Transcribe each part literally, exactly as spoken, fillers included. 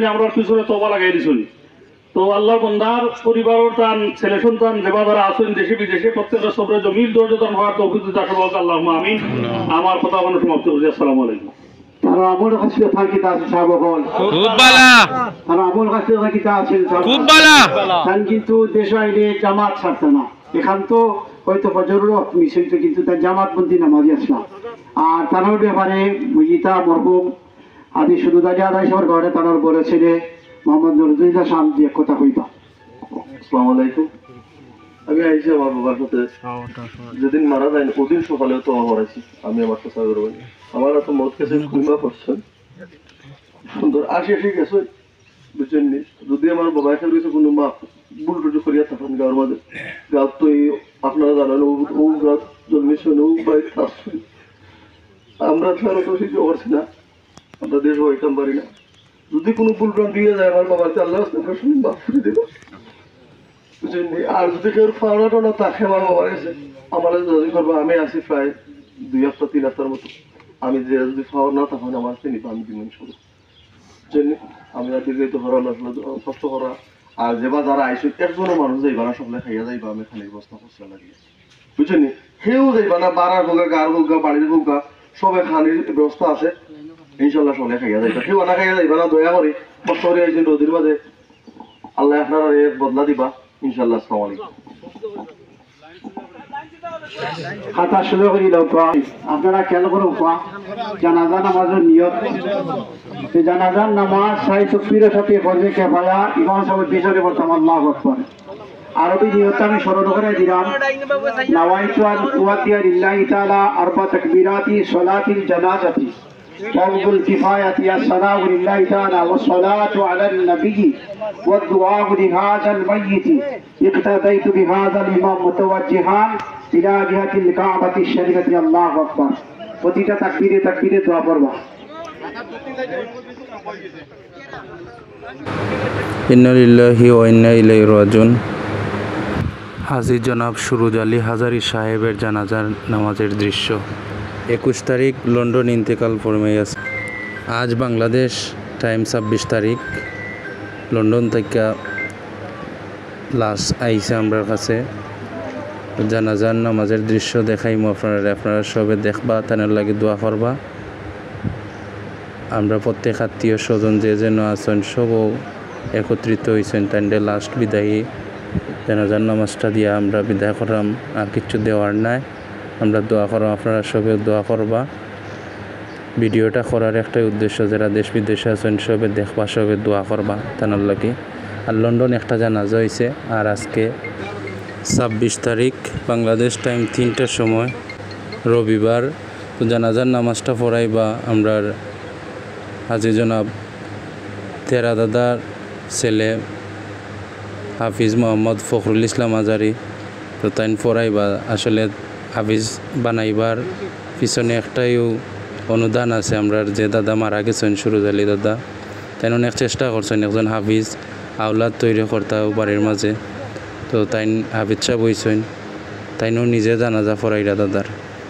আমরা পিছনে তোবা লাগাই দিছি। তো আল্লাহর বান্দার পরিবারের তান ছেলে সন্তান যেবা যারা আছেন দেশে বিদেশে প্রত্যেকটা সবরে জমিল ধৈর্য দান হওয়ার তৌফিক দিতে আসলে আল্লাহুম্মা আমিন। আমার কথা আমরা সমাপ্ত করছি। আসসালামু আলাইকুম। তারা আমল হাসিল থাকি তা সাহাবগণ খুব ভালো, তারা আমল হাসিল থাকি তা আছেন খুব ভালো। তান কিন্তু দেশ আইলে জামাত ছাড়তে না। এখান তো হয়তো ফজরের মিছিল তো কিন্তু তার জামাতবন্দি নামাজি আসলাম। আর তার ব্যাপারে গীতা মরহুম আদি শুধু দাঁড়িয়ে আদায় সবার ঘরে তার বড় ছেলে মোহাম্মদ নজরুল্লাহ সাহেব দিয়ে কথা কইবা। আসসালামু আলাইকুম। আমি আইসি আমার বাবার সাথে যেদিন মারা যায় ওদিন সকালেও তো হরাইছি আমি আমার কথা করবেন আমার এত মত কাছে ঘুমা করছেন সুন্দর আসে এসে গেছে বুঝছেন নি। যদি আমার বাবা খেলে গেছে কোনো মা ভুল টুটু করিয়া থাকেন গাঁর মাঝে গাঁত তো এই আপনারা জানেন ও গাছ জন্মেছেন ও বাড়ি থাকছেন আমরা ছাড়া তো কিছু করছি না, আমরা দেশ হইতাম পারি না। যদি কোনো ভুল প্রাণ দিয়ে যায় আমার বাবাকে আল্লাহ শুনি মাফ করে দেব বুঝছেন নি। আর যদি কেউ ফাওনা টানা তাকে আমার বাবার কাছে আমার যদি করবো আমি আসি প্রায় দুই হপ্তাহ তিন হপ্তার মতো আমি যে যদি ফাওয়া না তখন আমার চিনি আমি দিন শুরু বুঝছেন নি। আমি আর দিকে তো হরা লাগলো কষ্ট করা আর যেবা যারা আইসো একজনও মানুষ যাইবা না সকলে খাইয়া যাইবা আমি খানির বস্তা করছে লাগিয়ে বুঝছেন নি। সেও যাইবা না বাড়ার হোক গার হোক বাড়ির হোক সবাই খানির ব্যবস্থা আছে ইনশাল্লাহ সকলে খাইয়া যাইবা। কেউ না খাইয়া যাইবা না দয়া করি কষ্ট করে আইসেন রোদির মাঝে আল্লাহ আপনারা বদলা দিবা ইনশাল্লাহ। আসসালামু আলাইকুম। খাতা শুরু করি আপনারা খেয়াল করে উপা জানাজা নামাজের নিয়ত জানাজার নামাজ সাই তকবীরের সাথে পড়বে কেফায়া ইমাম সাহেব পিছনে বলতাম আল্লাহু আকবার। আরবি নিয়ত আমি স্মরণ করে দিলাম নাওয়াইতু আন উওয়াতিয়া লিল্লাহি তাআলা আরবা তাকবীরাতি সালাতিল জানাজাতি فرض الكفاية الصلاة لله تعالى والصلاة على النبي والدعاء لهذا الميت اقتديت بهذا الإمام متوجها إلى جهة الكعبة الشريفة الله أكبر প্রতিটা তাকবীরে তাকবীরে দোয়া পড়বা। ইন্না লিল্লাহি ওয়া ইন্না ইলাইহি রাজিউন। হাজী জনাব সুরুজ আলী হাজারী সাহেবের জানাজার নামাজের দৃশ্য। একুশ তারিখ লন্ডন ইন্তেকাল ফরমাইয়াছে। আজ বাংলাদেশ টাইম ছাব্বিশ তারিখ লন্ডন থেকে লাশ আইসে আমার কাছে। জানাজার নামাজের দৃশ্য দেখাইমু আপনারা আপনারা সবে দেখবা তানের লাগে দোয়া করবা। আমরা প্রত্যেক আত্মীয় স্বজন যে যেন আছেন সবও একত্রিত হয়েছেন তাইন্ডে লাস্ট বিদায়ী জানাজার নামাজটা দিয়ে আমরা বিদায় করাম। আর কিছু দেওয়ার নাই, আমরা দোয়া করাম আপনারা সবে দোয়া করবা। ভিডিওটা করার একটাই উদ্দেশ্য যারা দেশ বিদেশে আছেন সবে দেখবা সবে দোয়া করবা তানার লাগে। আর লন্ডন একটা জানাজা হয়েছে আর আজকে ছাব্বিশ তারিখ বাংলাদেশ টাইম তিনটার সময় রবিবার। তো জানাজার নামাজটা পড়াইবা আমরা হাজী জনাব তেরা দাদার ছেলে হাফিজ মোহাম্মদ ফখরুল ইসলাম আজারি। তো তাই পড়াইবা আসলে হাফিজ বানাইবার পিছনে একটাই অনুদান আছে। আমরা যে দাদা মারা গেছেন সুরুজ আলী দাদা তাই অনেক চেষ্টা করছেন একজন হাফিজ আওলাদ তৈরি করতে বাড়ির মাঝে। তো তাই হাফিজ সাহেব হইছেন তাইনও নিজে জানাজা পড়াইরা দাদার।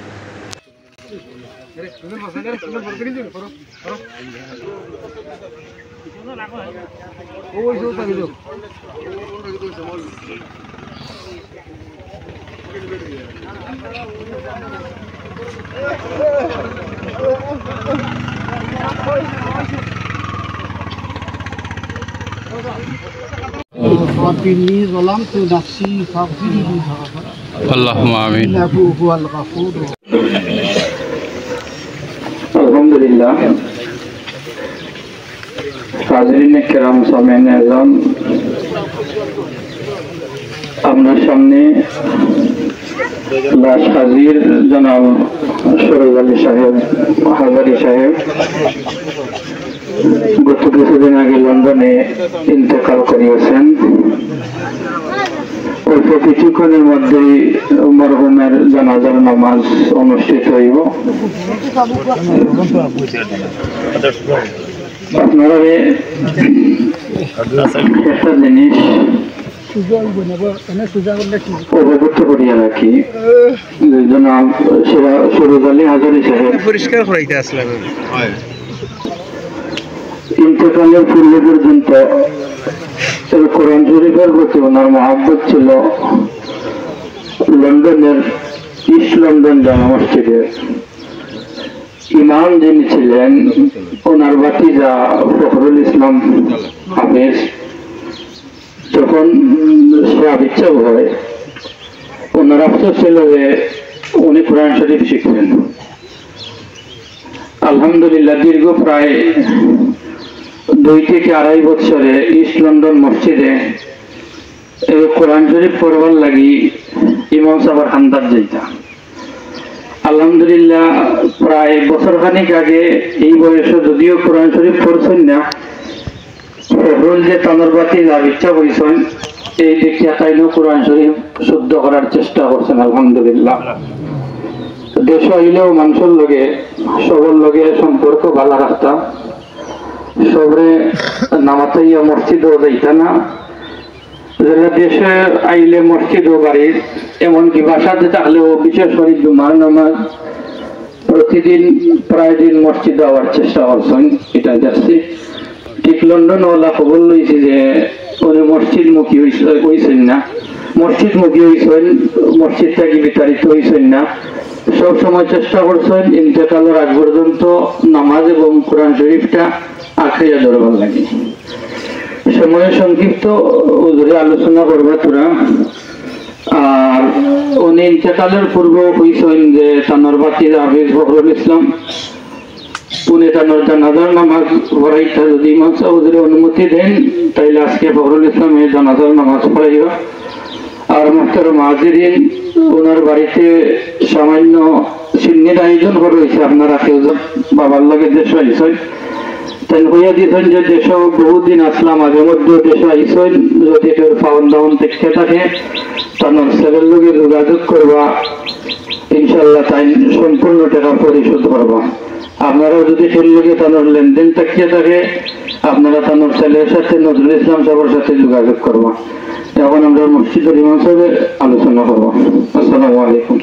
আল্লাহুম্মা আমিন। আলহামদুলিল্লাহ। হাজরিন কিরাম সামিন আযম, আপনার সামনে লাশ হাজির জনাব সুরুজ আলী সাহেব হাজারী সাহেব গত কিছুদিন আগে লন্ডনে ইন্তেকাল করিয়েছেন। অল্প কিছুক্ষণের মধ্যেই মরহুমের জানাজার নামাজ অনুষ্ঠিত হইব। আপনারা একটা জিনিস অবগত করিয়া রাখি, জনাব সুরুজ আলী হাজারী সাহেব পরিষ্কার করাইতে আসলাম ইন্তেকালের পূর্ব পর্যন্ত এই কোরআন শরীফের প্রতি ওনার মহাব্বত ছিল। লন্ডনের ইস্ট লন্ডন জামা মসজিদে ইমাম যিনি ছিলেন ওনার ভাতিজা ফখরুল ইসলাম হাফেজ, তখন সে আবিচ্ছাপ হয়। ওনার আফসোস ছিল যে উনি কোরআন শরীফ শিখবেন। আলহামদুলিল্লাহ দীর্ঘ প্রায় দুই থেকে আড়াই বছরে ইস্ট লন্ডন মসজিদে এই কোরআন শরীফ পড়বার লাগি ইমাম সাহেবের হান্দার যাইতা। আলহামদুলিল্লাহ প্রায় বছর খানিক আগে এই বয়সে যদিও কোরআন শরীফ পড়ছেন না, ফখরুল যে তানোর বাতি ইচ্ছা করেছেন এই দেখিয়া তাইলেও কোরআন শরীফ শুদ্ধ করার চেষ্টা করছেন। আলহামদুলিল্লাহ দেশ হইলেও মানুষের লগে সবর লগে সম্পর্ক ভালো রাখতাম, সবরে নামাতাইয়া মসজিদও যাইতা না। যারা দেশে আইলে মসজিদ ও বাড়ির এমনকি বাসাতে থাকলেও বিশেষ করে জুমার নামাজ প্রতিদিন প্রায় দিন মসজিদ যাওয়ার চেষ্টা করছেন। এটা যাচ্ছি ঠিক লন্ডন ওলা খবর লইছি যে উনি মসজিদ মুখী হয়েছেন না, মসজিদ মুখী হয়েছেন, মসজিদ থেকে বিতাড়িত হয়েছেন না। সব সময় চেষ্টা করছেন ইন্তেকালের আগ পর্যন্ত নামাজ এবং কোরআন শরীফটা আঁকড়িয়া ধরবার লাগে। সময় সংক্ষিপ্ত ওজরে আলোচনা করবা তোরা। আর উনি ইন্তেকালের পূর্ব হয়েছেন যে তানোর বাতিজা হাফিজ ফখরুল ইসলাম উনি তানোর জানাজার নামাজ পড়াইতা যদি ইমাম সাহেব অনুমতি দেন তাইলে আজকে ফখরুল ইসলামের জানাজার নামাজ পড়াইবা। আর মোহতারাম হাজিরিন, ওনার বাড়িতে সামান্য সিন্নির আয়োজন করা হয়েছে। আপনারা কেউ বাবার লগে দেশ আইসেন তাই হইয়া দিয়েছেন যে দেশ বহুদিন আসলাম, আগের মধ্যে দেশ আইসেন, যদি কেউ পাওয়ান দাওয়ান দেখতে থাকে তানোর ছেলের লগে যোগাযোগ করবা, ইনশাল্লাহ তাই সম্পূর্ণ টাকা পরিশোধ করবা। আপনারাও যদি সেই লগে তানোর লেনদেন থাকিয়ে থাকে আপনারা তানোর ছেলের সাথে নজরুল ইসলাম সাহেবের সাথে যোগাযোগ করবা। এখন আমরা মসজিদের ইমাম সাহেবের আলোচনা করবো। আসসালামু আলাইকুম।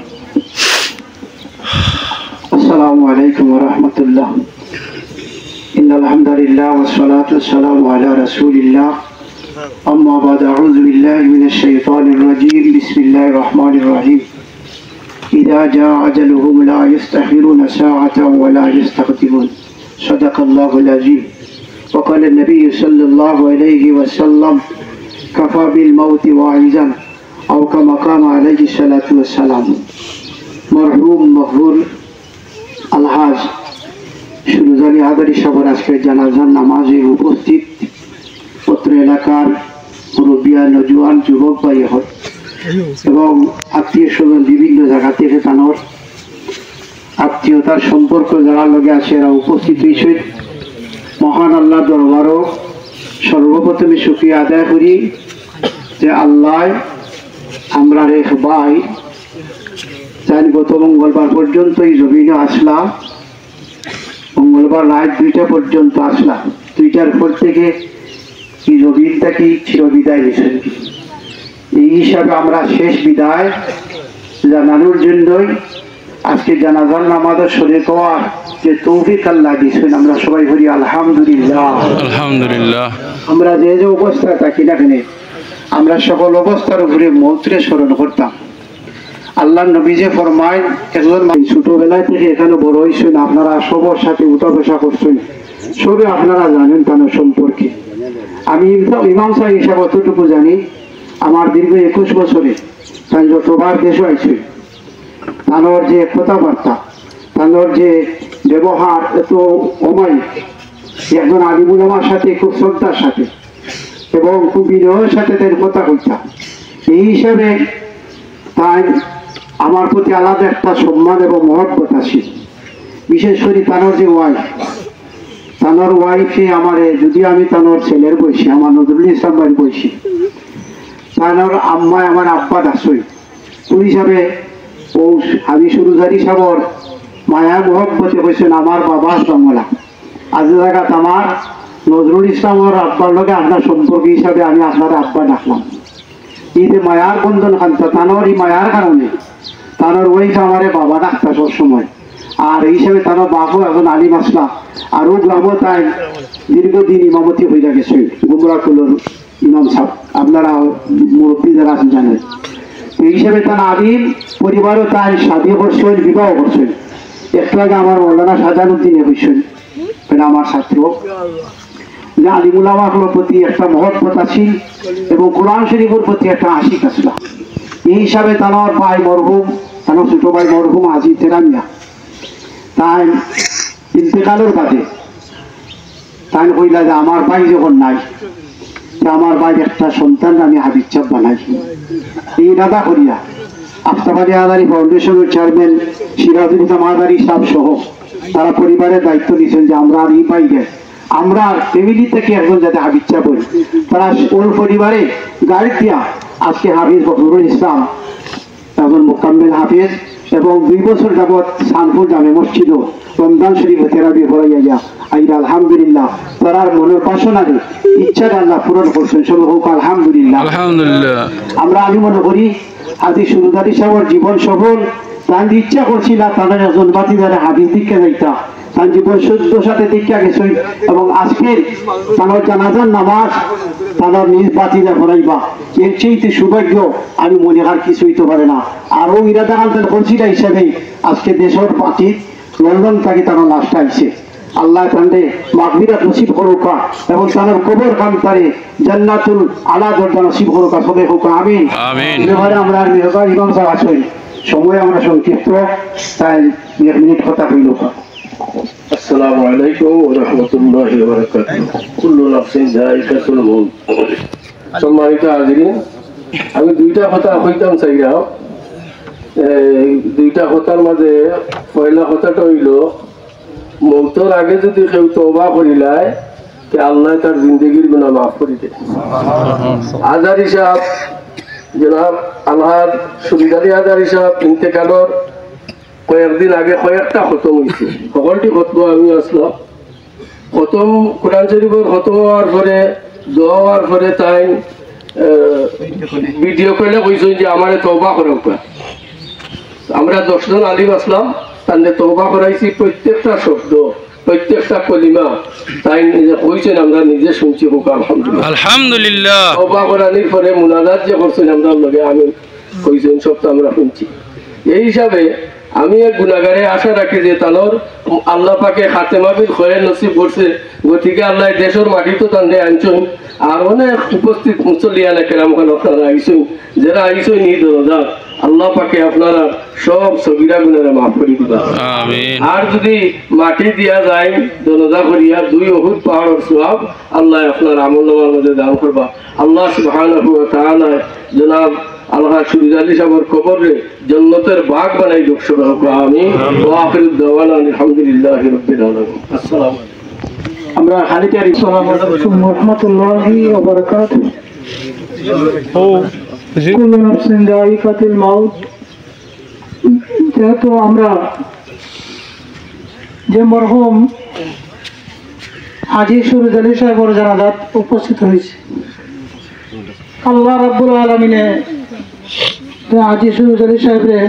আসসালামু আলাইকুম ওয়া রাহমাতুল্লাহ। ইন্নাল হামদুলিল্লাহ ওয়াস সালাতু ওয়াস সালামু আলা রাসূলিল্লাহ। আম্মা বা'দ, আউযু বিল্লাহি মিনাশ শাইতানির রাজীম। বিসমিল্লাহির রাহমানির রাহিম। ইযা জাআ আজালুহুম লা ইস্তাখিরুনা সাআতান ওয়া লা ইস্তাকদিমুন। সাদাকাল্লাহুল আযীম। ওয়া ক্বালা an-নাবী সাল্লাল্লাহু আলাইহি ওয়াসাল্লাম কাফা বিল মাউতি ওয়াইজান আও কামা কামা আলাইহি সাল্লাতু ওয়াস সালাম। মরহুম মকবুল আলহাজ সুরুজানি আদারি সাহেবের আজকে জানাজার নামাজে উপস্থিত পত্র এলাকার মুরব্বিয়া, নজওয়ান, যুবক ভাই এবং আত্মীয় স্বজন বিভিন্ন জায়গা থেকে তানোর আত্মীয়তার সম্পর্ক যারা লগে আছে এরা উপস্থিত হয়েছে। মহান আল্লাহ দরবারও সর্বপ্রথমে শুকরিয়া আদায় করি যে আল্লাহ আমরা রেখ ভাই চাই গত মঙ্গলবার পর্যন্ত এই জমিনে আসলাম, মঙ্গলবার রাত দুইটা পর্যন্ত আসলাম, দুইটার পর থেকে এই জমিনটাকে চির বিদায় নিয়েছেন। এই হিসাবে আমরা শেষ বিদায় জানানোর জন্যই আজকে জানাজার নামাজের শরীর হওয়ার যে তৌফিক আল্লাহ দিয়েছেন আমরা সবাই বলি আলহামদুলিল্লাহ। আলহামদুলিল্লাহ। আমরা যে যে অবস্থায় থাকি না কেন আমরা সকল অবস্থার উপরে মৌতরে স্মরণ করতাম। আল্লাহ নবী যে ফরমায় একজন ছোটবেলায় থেকে এখানে বড় হয়েছেন, আপনারা সবার সাথে উঠা বসা করছেন, সবে আপনারা জানেন তার সম্পর্কে। আমি ইমাম সাহেব হিসাবে অতটুকু জানি, আমার দীর্ঘ একুশ বছরে তাই যতবার দেশ হয়েছে তানোর যে কথাবার্তা, তানোর যে ব্যবহার এত অমায়িক, একজন আলিমুল আমার সাথে খুব শ্রদ্ধার সাথে এবং খুব বিনয়ের সাথে তার কথা কইতাম। এই হিসাবে তাই আমার প্রতি আলাদা একটা সম্মান এবং মহব্বত আছে। বিশেষ করে তানোর যে ওয়াইফ, তানোর ওয়াইফে আমারে, যদি আমি তানোর ছেলের বয়সী, আমার নজরুল ইসলাম ভাইয়ের বয়সী, তানোর আম্মায় আমার আব্বা দাসই ওই হিসাবে ও আমি সুরুজারি সাবর মায়া মহব্বতে কইছেন আমার বাবা বাংলা। আজ জায়গাত আমার নজরুল ইসলামের আব্বার লগে আপনার সম্পর্ক হিসাবে আমি আপনার আব্বা ডাকলাম। এই যে মায়ার বন্ধন খান্তা তানোর এই মায়ার কারণে তানোর ওইটা আমারে বাবা ডাকতা সব সময়। আর এই হিসাবে তারা বাপও এখন আলিম আসলা আর ও গ্রামও তাই দীর্ঘদিন ইমামতি হয়ে গেছে গুমরাকুলোর ইমাম সাহেব, আপনারা মুরব্বী যারা আছেন জানেন। এই হিসাবে তারা আলিম, পরিবারও তাই শাদী করছেন, বিবাহ করছেন। একটু আগে আমার মৌলানা শাহজাহানুদ্দিনে হয়েছেন, এটা আমার ছাত্র, যে আলিমুলামাগুলোর প্রতি একটা মহব্বত আছিল এবং কোরআন শরীফের প্রতি একটা আশিক আসলা। এই হিসাবে তার ভাই মরহুম, তার ছোট ভাই মরহুম আজি তেরামিয়া তাই ইন্তেকালের বাদে তাই কইলা যে আমার ভাই যখন নাই, আমার ভাইয়ের একটা সন্তান আমি হাবিব চাপ বানাই। এই দাদা করিয়া আফতাবাদী আদারি ফাউন্ডেশনের চেয়ারম্যান সিরাজুল ইসলাম আদারি সাহেব সহ তারা পরিবারের দায়িত্ব নিয়েছেন যে আমরা আর এই পাইলে আমরা ফ্যামিলি থেকে একজন যাতে হাবিব চাপ হই। তারা ওর পরিবারে গাড়ি দিয়া আজকে হাফিজ বকরুল ইসলাম একজন মোকাম্মেল হাফিজ এবং দুই বছর যাবৎ সানপুর জামে মসজিদ রমজান শরীফ তেরাবি হরাইয়া যা আইরা আলহামদুলিল্লাহ তারার মনের বাসনারে ইচ্ছাটা আল্লাহ পূরণ করছেন। সব হোক আলহামদুলিল্লাহ। আলহামদুলিল্লাহ। আমরা আমি মনে করি আদি সুরদারি সাহেবের জীবন সফল, তার ইচ্ছা করছিল তাদের একজন বাতি যারা হাদিস দীক্ষা যাইতা, তার জীবন সদ্য সাথে দীক্ষা গেছেন এবং আজকের তার জানাজার নামাজ তারা নিজ বাতিদা করাইবা, এর চেয়ে সৌভাগ্য আমি মনে আর কিছু হইতে পারে না। আর ও ইরাদা আনতেন করছিল হিসাবে আজকে দেশের পাতি লন্ডন থেকে তারা লাস্ট আইছে। আল্লাহ তান্ডে মাগফিরাত নসিব করুকা এবং তার কবর কান্তারে জান্নাতুল আলা দরজা নসিব করুকা, সবে হোক আমিন। আমিন। এবারে আমরা আর মেহবার ইমাম সাহেব আছেন, সময় আমরা সংক্ষিপ্ত, তাই এক মিনিট কথা হইল। আসসালামু আলাইকুম ওয়া রাহমাতুল্লাহি ওয়া বারাকাতুহু। কুল্লু নাফসিন যায়িকাতুল মউত। সম্মানিত হাজিরিন, আমি দুইটা কথা কইতাম চাইরা। এই দুইটা কথার মাঝে পয়লা কথাটা হইল মৌতের আগে যদি কেউ তওবা করিলায় তে আল্লাহ তার জিন্দগির গুনাহ মাফ করে দেয়। আজারি সাহেব জনাব আলহাজ সুবিদারি আজারি সাহেব ইন্তেকালের কয়েকদিন আগে কয়েকটা খতম হয়েছে, সকলটি খতম আমি আসলাম। খতম কোরআন শরীফের খতম হওয়ার পরে দোয়া হওয়ার পরে তাই ভিডিও কলে কইছেন যে আমার তওবা করুক। আমরা দশজন আলিম আসলাম, তাদের তওবা করাইছি, প্রত্যেকটা শব্দ প্রত্যেকটা কলিমা তাই নিজে কইছেন, আমরা নিজে শুনছি। হোক আলহামদুলিল্লাহ। আলহামদুলিল্লাহ। তওবা করানির পরে মুনাজাত যে করছেন আমরা লগে আমি কইছেন সব তো আমরা শুনছি। এই হিসাবে আমি এক গুনাহগারে আশা রাখি যে তানোর আল্লাহ পাকে খাতেমা বিল খয়ের নসিব করছে, গতিকে আল্লাহ দেশের মাটি তো তান্ডে আনছেন। আর অনেক উপস্থিত মুসল্লিয়ানা কেরাম খান আপনারা আইসেন, যারা আইসেন এই দরজা আল্লাহ পাকে আপনারা সব সগীরা গুনাহরা মাফ করে দিবা। আমিন। আর যদি মাটি দিয়া যায় দরজা করিয়া দুই উহুদ পাহাড়ের সওয়াব আল্লাহ আপনার আমলনামার মধ্যে দান করবা। আল্লাহ সুবহানাহু ওয়া তাআলা জনাব আল্লাহ সুবিদারি সাহেবের কবরে জান্নাতের বাগ বানাই দুঃখ হোক আমিন। ওয়া আখিরু দাওয়ানা আলহামদুলিল্লাহি রাব্বিল আলামিন। আসসালামু আলাইকুম। আমরা খালিদার আসসালামু আলাইকুম ওয়া রাহমাতুল্লাহি ওয়া বারাকাতুহু। কুল্লু নাফসিন যায়িকাতুল মাউত। যেহেতু আমরা যে মরহুম হাজী সুরুজালি সাহেবের জানাজাত উপস্থিত হয়েছে, আল্লাহ রাব্বুল আলামিনে হাজী সুরুজালি সাহেবরে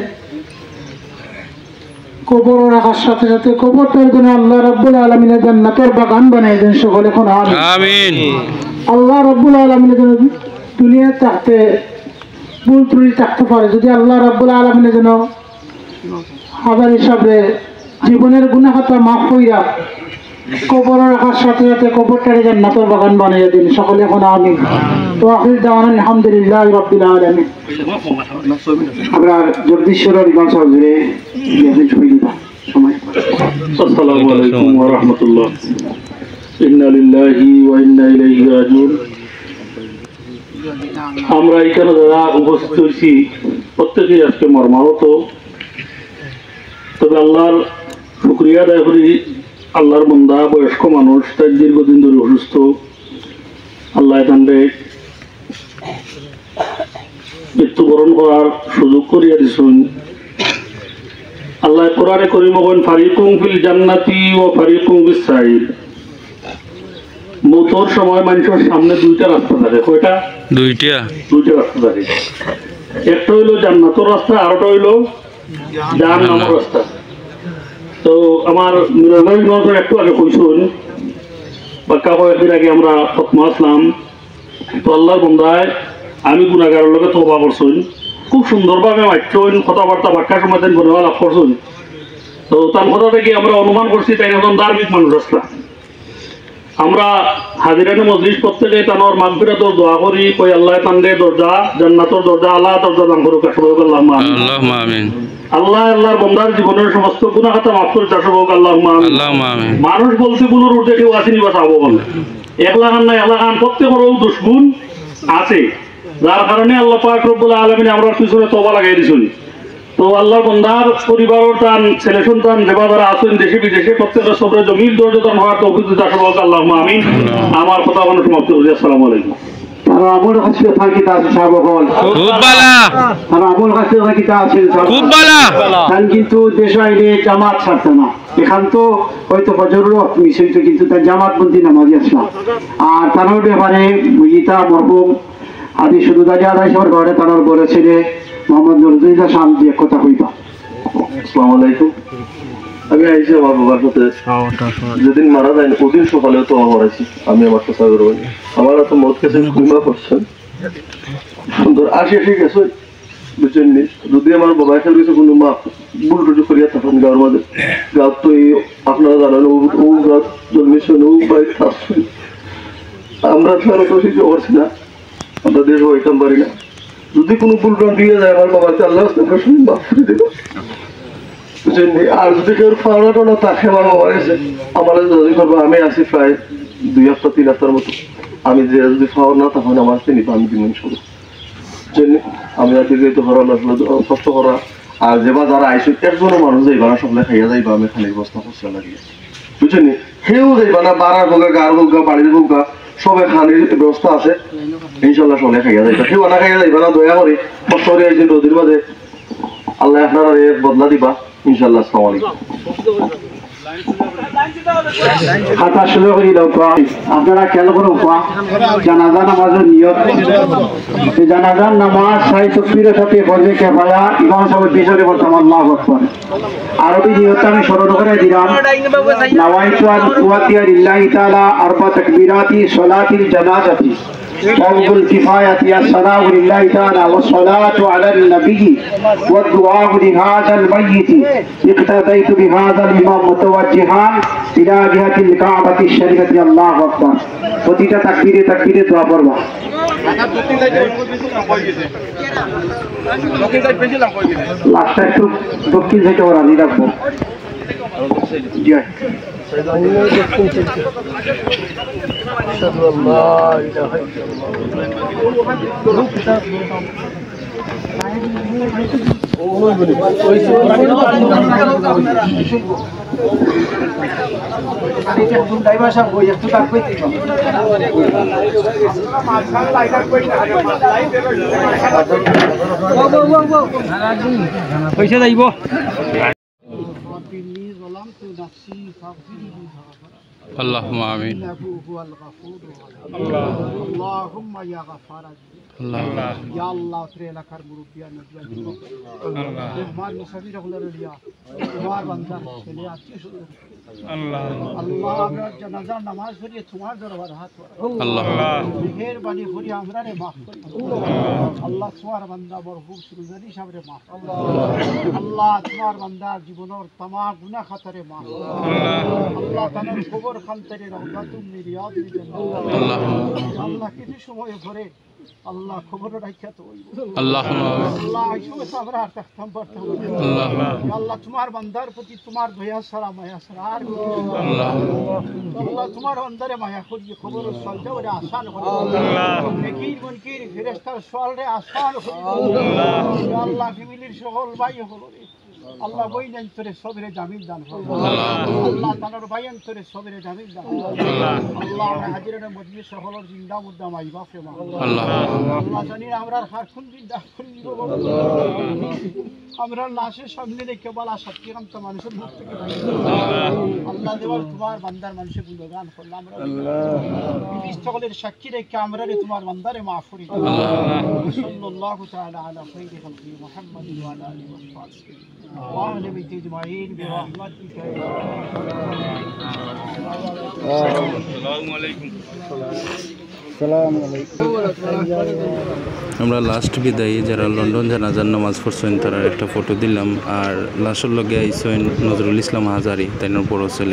কবর রাখার সাথে সাথে কবরটার জন্য আল্লাহ রাব্বুল আলামিনে জান্নাতের বাগান বানিয়ে দেন। সকলে এখন আমিন। আল্লাহ রাব্বুল আলামিনে যেন দুনিয়া থাকতে ভুল ত্রুটি থাকতে পারে, যদি আল্লাহ রাব্বুল আলামিনে যেন হাজার হিসাবে জীবনের গুনাহ খাতা মাফ কইরা কবর রাখার সাথে সাথে কবরটারে জান্নাতের বাগান বানিয়ে দিন। সকলে এখন আমিন। তো আখির দাওয়ানা আলহামদুলিল্লাহি রাব্বিল আলামিন। আমরা জগদীশ্বরের ইমাম সাহেব জুড়ে সময়। আসসালামু আলাইকুম ওয়া রাহমাতুল্লাহ। ইন্না লিল্লাহি ওয়া ইন্না ইলাইহি রাজিউন। আমরা এখানে যারা উপস্থিত হয়েছি প্রত্যেকেই আজকে মর্মাহত, তবে আল্লাহর শুকরিয়া আদায় করি। আল্লাহর বান্দা বয়স্ক মানুষ, তার দীর্ঘদিন ধরে অসুস্থ, আল্লাহ তান্ডে মৃত্যুবরণ করার সুযোগ করিয়া দিছেন। আল্লাহ কোরআনে করিম বলেন ফারিকুম ফিল জান্নাতি ওয়া ফারিকুম ফিস সাইর। মৌতের সময় মানুষের সামনে দুইটা রাস্তা থাকে। কয়টা? দুইটা। দুইটা রাস্তা থাকে। একটা হইলো জান্নাতের রাস্তা, আর একটা হইলো জাহান্নামের রাস্তা। তো আমার মিরাবাই নজর একটু আগে কইসুন বাক্কা কয়েকদিন আগে আমরা ফতমা আসলাম তো আল্লাহর বন্দায় আমি গুণাগারের লোকে তবা করছুন খুব সুন্দরভাবে মাইট্রইন কথাবার্তা বাক্কা সময় দেন বলে লাভ করছুন তো তার কথা থেকে আমরা অনুমান করছি তাই এখন ধার্মিক মানুষ আসলাম আমরা হাজিরানে মজলিস প্রত্যেকে তানোর মাগফিরাতর দোয়া করি কই আল্লাহ তানরে দরজা জান্নাতের দরজা আল্লাহ দরজা দান করুক আল্লাহুম্মা আল্লাহুম্মা আমিন আল্লাহ আল্লাহর বান্দার জীবনের সমস্ত গুনাহ খাতা মাফ করে চাষ হোক আল্লাহুম্মা আমিন আল্লাহুম্মা আমিন মানুষ বলতে গুলোর ঊর্ধ্বে কেউ আসেনি বা চাবো বলে একলা খান নাই আল্লাহ খান প্রত্যেকেরও দুশগুণ আছে যার কারণে আল্লাহ পাক রব্বুল আলামিন আমরা পিছনে তওবা লাগাই দিছুন তো আল্লাহর বান্দার পরিবারের তান ছেলে সন্তান যেবা যারা আছেন দেশে বিদেশে প্রত্যেকের সবরে জমিল দরজা দান হওয়ার তৌফিক চাষ হোক আল্লাহুম্মা আমিন আমার কথা মানুষ সমাপ্ত করি আসসালামু আলাইকুম তারা আমল কাছে থাকিতা আছে সাবকল খুব ভালো তারা আমল কাছে থাকিতা আছে খুব ভালো তান কিন্তু দেশ আইলে জামাত ছাড়তো না এখান তো হয়তো ফজরের ওয়াক্ত মিস হইতো কিন্তু তার জামাত বন্দি নামাজি আসলাম আর তার ব্যাপারে বুঝিতা মরহুম আদি শুধু দাঁড়িয়ে আদায় সবার ঘরে তার বড় ছেলে মোহাম্মদ নজরুল্লাহ শাম দিয়ে কথা কইবা আসসালামু আলাইকুম আমি আইসি আমার বাবার সাথে যেদিন মারা যায় ওদিন সকালেও তো আমার আইসি আমি আমার কথা করবো আমার তো মত কেছে খুইমা করছেন সুন্দর আসি আসি গেছে বুঝছেন নি যদি আমার বাবা খেলে গেছে কোনো মা ভুল টুটু করিয়া থাকেন গাঁর মাঝে গাঁত তো এই আপনারা জানেন ও ও গাঁত জন্মেছেন ও বাই থাকছেন আমরা তো আরো তো কিছু করছি না আমরা দেশ হইতাম পারি না যদি কোনো ভুল টন দিয়ে যায় আমার বাবাকে আল্লাহ মাফ করে দেবো আর যদি কেউ ফাওনা টোনা তাকে আমার বাবা গেছে আমার যদি করবো আমি আছি প্রায় দুই সপ্তাহ তিন সপ্তাহের মতো আমি যে যদি ফাওয়ার না তখন আমার চিনি আমি দিন শুরু আমি আর দিকে তো হরা কষ্ট করা আর যেবা যারা আইসো একজনও মানুষ যাইবা না সবলে খাইয়া যাইবা আমি খালি বস্তা খুচরা লাগিয়ে বুঝছেন সেও যাইবা না বাড়ার হোকা গার হোকা বাড়ির হোকা সবাই খানির ব্যবস্থা আছে ইনশাল্লাহ সবাই খাইয়া যাইবা সেও না খাইয়া যাইবা না দয়া করে কষ্ট করে একদিন রোদির মাঝে আল্লাহ আপনারা বদলা দিবা ইনশাল্লাহ আসসালামু আলাইকুম খাতা শুরু করি দাও আপনারা খেয়াল করো জানাজা নামাজের নিয়ত জানাজার নামাজ সাই তকবীরের সাথে পড়বে কেফায়া ইমাম সাহেব পিছনে পড়তাম আল্লাহু আকবার আরবি নিয়ত আমি স্মরণ করে দিলাম নাওয়াইতু আন কুওয়াতিয়া লিল্লাহি তাআলা আরবা তাকবীরাতি সালাতিল জানাজাতি فرض الكفاية الصلاة لله تعالى والصلاة على النبي والدعاء لهذا الميت اقتديت بهذا الإمام متوجها إلى جهة الكعبة الشريفة الله أكبر প্রতিটা তাকবীরে তাকবীরে দোয়া করবা লাস্টটা একটু দক্ষিণ থেকে ওরা নিয়ে রাখবো জি পয়সা যাইব اللهم آمين اللهم يا غفار الله يا الله ترى لك المربيان الله ما نسبي رغلا ريا তোমার বান্দা ছেলে আছে আল্লাহ আল্লাহ আমরা জানাজা নামাজ পড়িয়ে তোমার দরবারে হাত আল্লাহ মেহেরবানি করে আমরা রে maaf করি আল্লাহ তোমার বান্দা মরহুম সুরজানি সাহেবের maaf আল্লাহ তোমার বান্দা জীবনের तमाम গুনাহ খাতারে maaf আল্লাহ তাআলার কবর খানতারে রহমাতুম মিরিয়াদ আল্লাহ আল্লাহ কিছু সময় পরে আল্লাহ খবর রাখিয়া তো আল্লাহ আল্লাহ আইসো সাবরা আর তখতাম পড়তাম আল্লাহ আল্লাহ তোমার বান্দার প্রতি তোমার দয়া সালাম মায়া সার আল্লাহ আল্লাহ তোমার অন্তরে মায়া করি খবর সলতে ওরে আসান করে আল্লাহ নেকির মুনকির ফেরেশতার সওয়ালে আসান করে আল্লাহ আল্লাহ ফ্যামিলির সকল ভাই হলো আল্লাহ বইন অন্তরে সবরে জামিন দান আল্লাহ তাআলার ভাই অন্তরে সবরে জামিন দান আল্লাহ হাজিরের মজলিস সকলের জিন্দা মুদ্দা মাইবা ফেমা আল্লাহ আল্লাহ জানি আমরা হার কোন দিন দা করি আমরা লাশের সামনে রেখে বলা সত্যিকাম তো মানুষের মুখ থেকে আল্লাহ দেওয়ার তোমার বান্দার মানুষের গুণগান করলাম আমরা সকলের সাক্ষী রেখে আমরা তোমার বান্দারে মাফ করি সাল্লাল্লাহু তাআলা আলা খাইরি খালকি মুহাম্মাদ ওয়া আলা আলিহি ওয়া সাহবিহি وأهل بيت أجمعين برحمتك يا আমরা লাস্ট বিদায়ী যারা লন্ডন জানাজার নামাজ পড়ছেন তারা একটা ফটো দিলাম আর লাস্টের লগে আইসেন নজরুল ইসলাম হাজারি তাই বড় ছেলে।